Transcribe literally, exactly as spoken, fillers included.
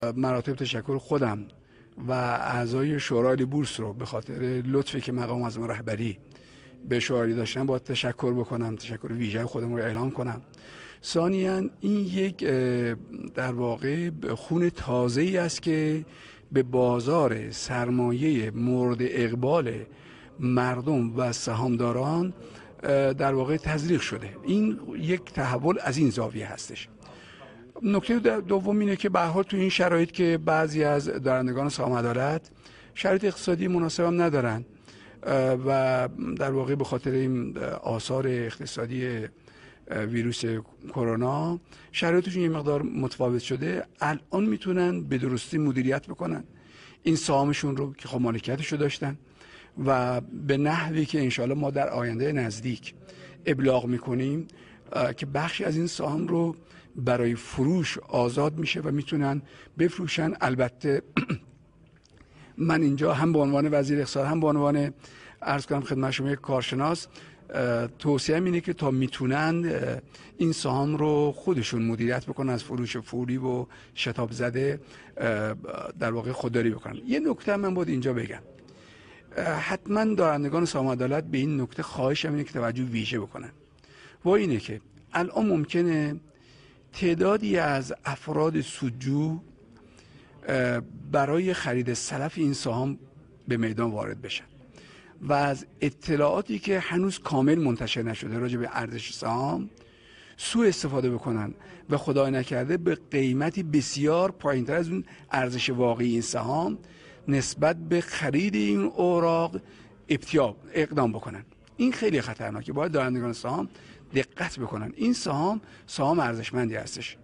مراتب تشکر خودم و اعضای شورای بورس رو به خاطر لطفی که مقام معظم رهبری به شورای داشتن با تشکر بکنم، تشکر ویژه خودم رو اعلام کنم. ثانیاً این یک در واقع خون تازه‌ای است که به بازار سرمایه مورد اقبال مردم و سهامداران در واقع تزریق شده. این یک تحول از این زاویه هستش. نکته دوم اینه که به هر حال تو این شرایط که بعضی از دارندگان سهام عدالت شرایط اقتصادی مناسب هم ندارن و در واقع به خاطر این آثار اقتصادی ویروس کرونا شرایطشون یه مقدار متفاوت شده، الان میتونن به درستی مدیریت بکنن این سهامشون رو که خب مالکیتش رو داشتن و به نحوی که انشاءالله ما در آینده نزدیک ابلاغ میکنیم که بخشی از این سهام رو برای فروش آزاد میشه و میتونن بفروشن. البته من اینجا هم به عنوان وزیر اقتصاد هم به عنوان عرض کنم خدمت شما یک کارشناس توصیه اینه که تا میتونن این سهام رو خودشون مدیریت بکنن، از فروش فوری و شتاب زده در واقع خودداری بکنن. یه نکته من باید اینجا بگم، حتما دارندگان سهام عدالت به این نکته خواهشم اینه که توجه ویژه بکنن و اینه که الان ممکنه تعدادی از افراد سودجو برای خرید سلف این سهام به میدان وارد بشن و از اطلاعاتی که هنوز کامل منتشر نشده راجع به ارزش سهام سوء استفاده بکنن و خدای نکرده به قیمتی بسیار پایینتر از اون ارزش واقعی این سهام نسبت به خرید این اوراق ابتیاب اقدام بکنن. این خیلی خطرناکه، باید دارندگان سهام دقت بکنن. این سهام سهام ارزشمندی هستش